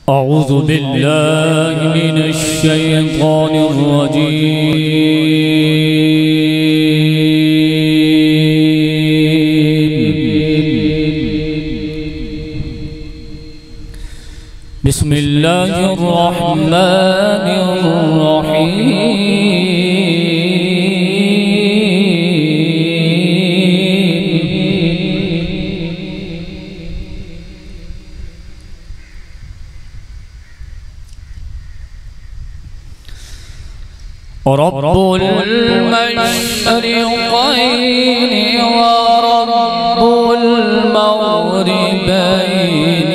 أعوذ بالله من الشيطان الرجيم. بسم الله الرحمن الرحيم. رب المشرقين ورب المغربين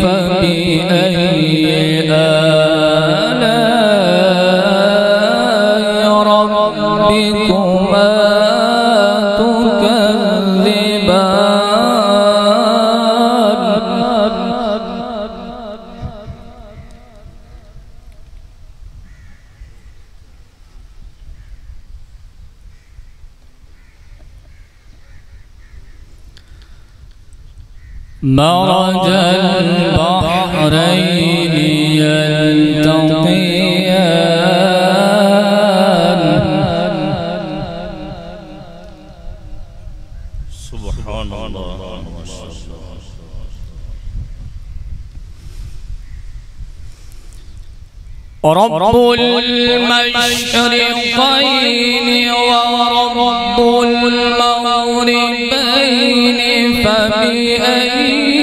فبأي آلاء ربكما مرج البحرين يلتقيان. سبحان الله. رب المشرقين ورب المغربين فبأي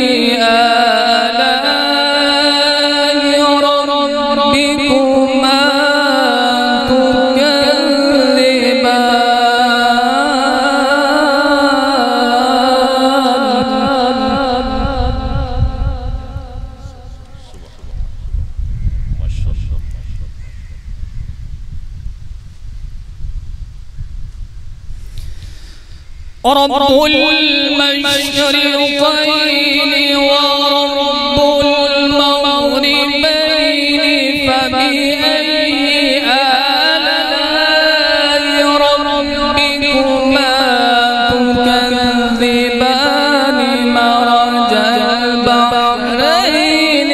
رب المشرقين ورب المغربين فبأي آلاء ربكما تكذبان. مرج البحرين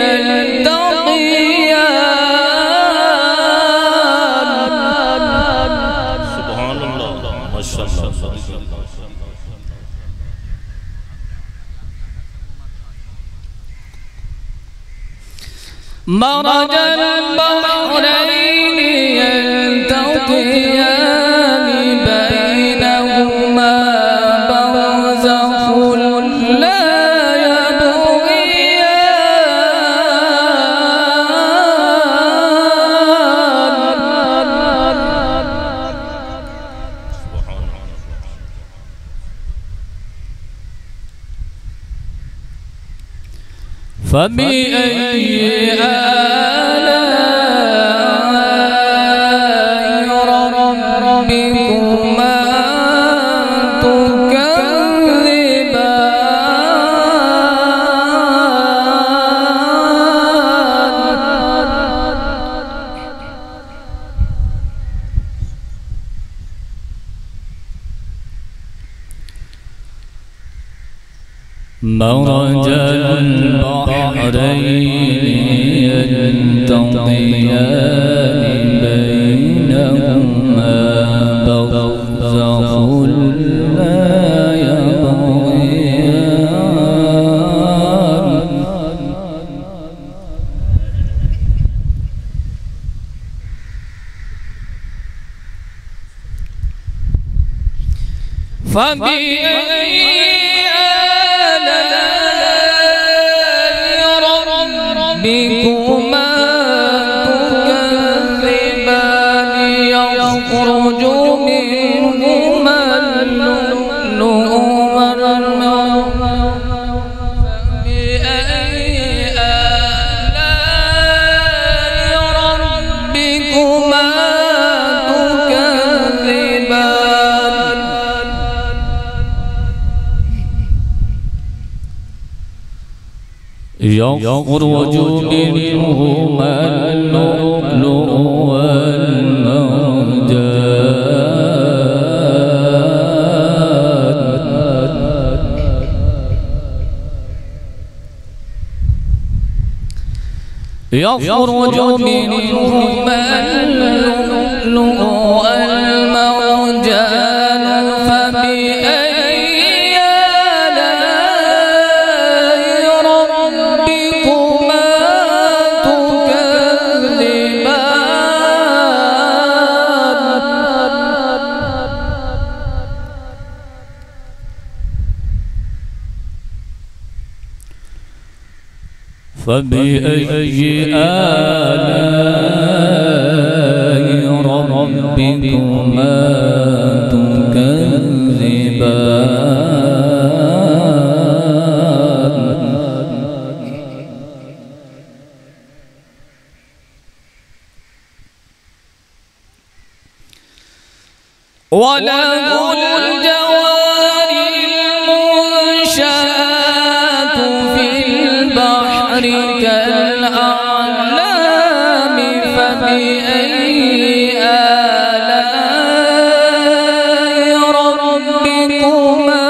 يلتقيان. سبحان الله. ما شاء الله. مرج البحرين يلتقيان بينهما برزخ لا يبغيان. فبأي آلاء ربكما تكذبان. مرج البحرين يلتقيان بينهما برزخ لا يبغيان. فبأي ربكما تكذبان. يخرج منهما اللؤلؤ والمرجان. فبأي آلاء ربكما تكذبان. يخرج منهما اللؤلؤ والمرجان. يخرج منهما اللؤلؤ والمرجان فبأي آلاء ربكما تكذبان فبأي آلاء ربكما تكذبان وله الجوار المنشآت في البحر كالأعلام فبأي آلاء ربكما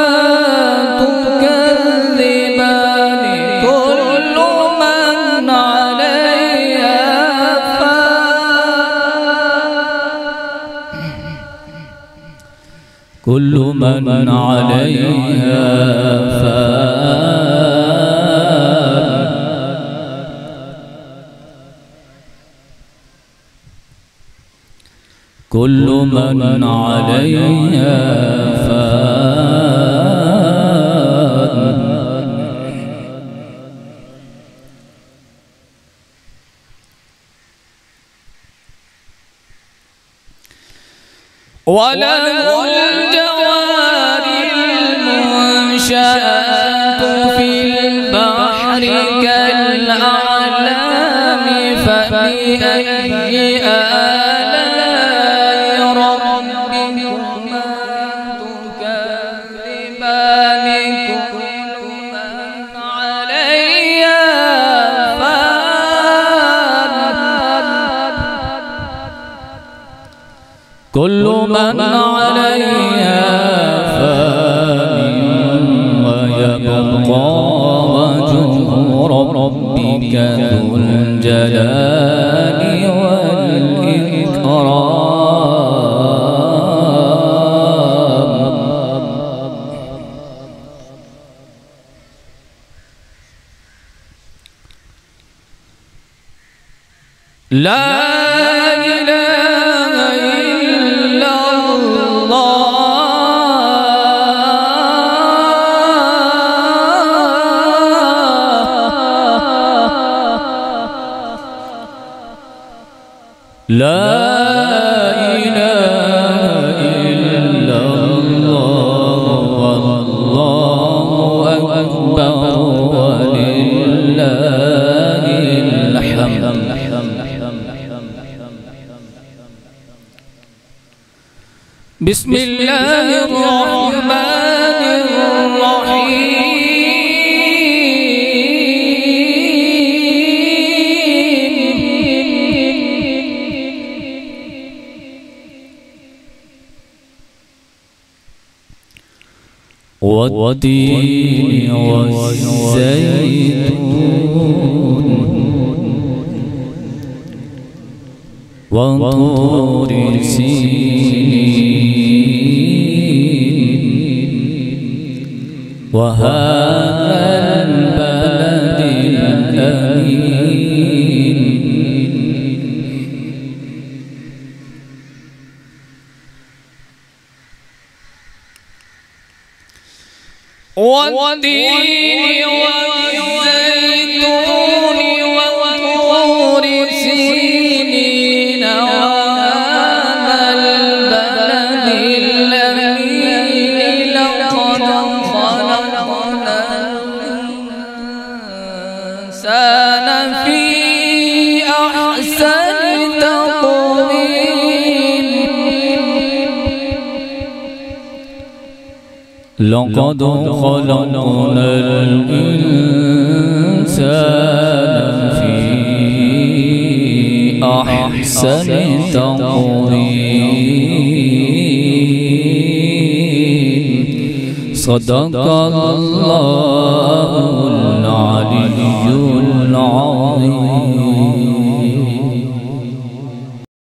تكذبان كل من عليها كل من عليها فان كل من عليها فان وله الجوار المنشآت في البحر كالأعلام فبأي آلاء ربكما تكذبان كل من عليها فان كل من عليها فان ويبقى وجه ربك ذو الجلال والإكرام لا إله إلا لا إله إلا الله والله أكبر ولله الحمد بسم الله الرحمن الرحيم والتين والزيتون وطور سينين وهذا البلد الأمين والتين والزيتون وطور سينين وهذا البلد الأمين لقد خلقنا الإنسان في أحسن تقويم لقد خلقنا الإنسان في أحسن تقويم صدق الله العلي العظيم.